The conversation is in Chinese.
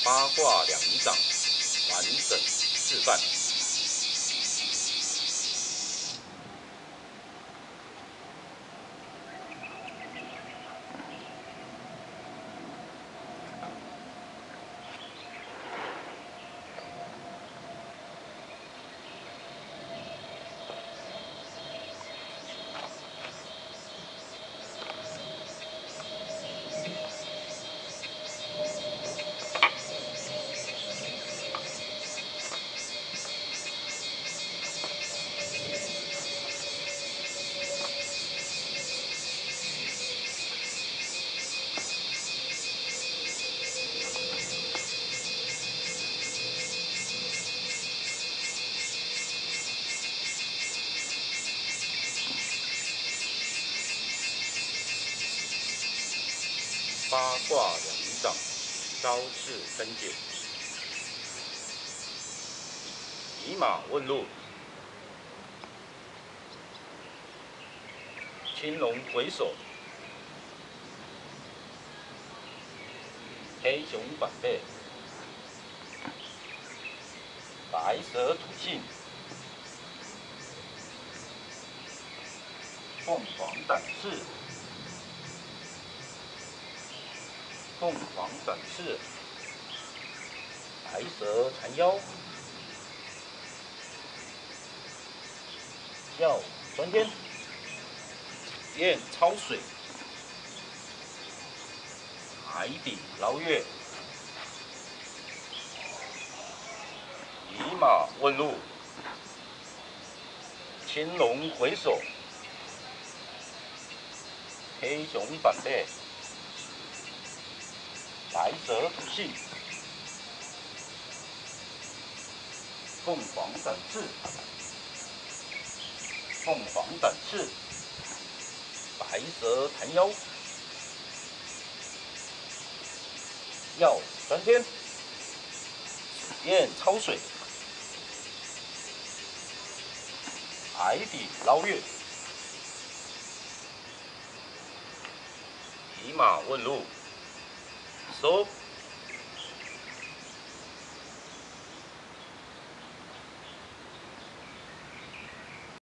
八卦两仪掌完整示范。八卦两仪掌，招式分解。以马问路，青龙回首，黑熊反背，白蛇吐信，凤凰展翅。凤凰展翅，白蛇缠腰，叫钻天，燕抄水，海底捞月，以马问路，青龙回首，黑熊反背。白蛇吐信，凤凰展翅，凤凰展翅，白蛇缠腰，要钻天，燕抄水，海底捞月，以马问路，收。